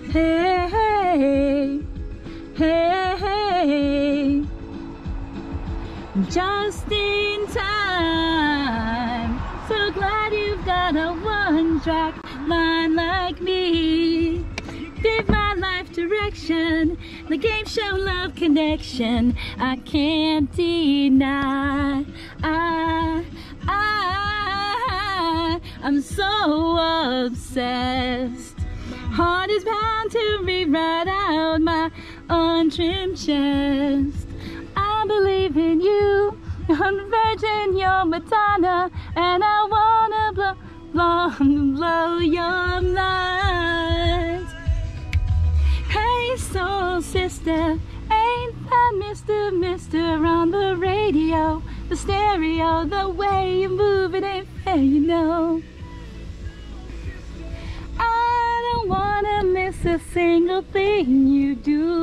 Hey, hey, hey, hey. Just in time. So glad you've got a one-track mind like me. Give my life direction, the game show love connection. I can't deny. I'm so obsessed. Heart is bound to rewrite out my untrimmed chest. I believe in you. I'm the virgin, you're Madonna, and I wanna blow your mind. Hey soul sister, ain't that Mr. on the radio, the stereo, the way you move it ain't fair, you know. I don't wanna miss a single thing you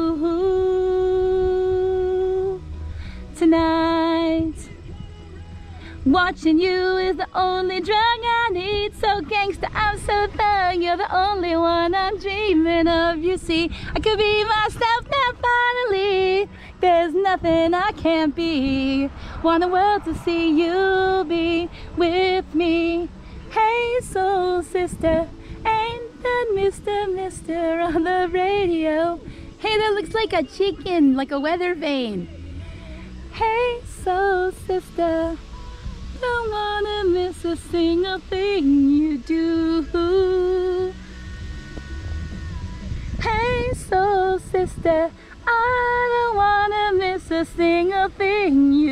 do tonight. Watching you is the only drug I need. So gangsta, I'm so thug. You're the only one I'm dreaming of. You see, I could be myself now finally. There's nothing I can't be. Want the world to see you be with me. Hey soul sister, ain't that Mr. on the radio? Hey, that looks like a chicken, like a weather vane. Hey soul sister, don't wanna miss a single thing you do. Hey soul sister, I don't wanna miss a single thing you